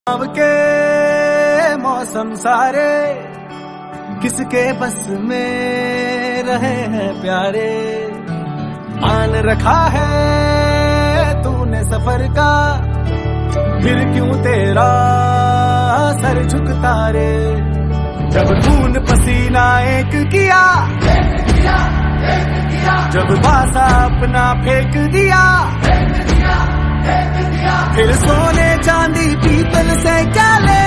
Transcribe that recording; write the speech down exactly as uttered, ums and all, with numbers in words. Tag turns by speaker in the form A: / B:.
A: अब के मौसम सारे किसके बस में रहे हैं प्यारे। मान रखा है तूने सफर का, फिर क्यों तेरा सर झुकता रे। जब खून पसीना एक किया, जब बासा अपना फेंक दिया, फिर सोने चांदी पीतल से क्या ले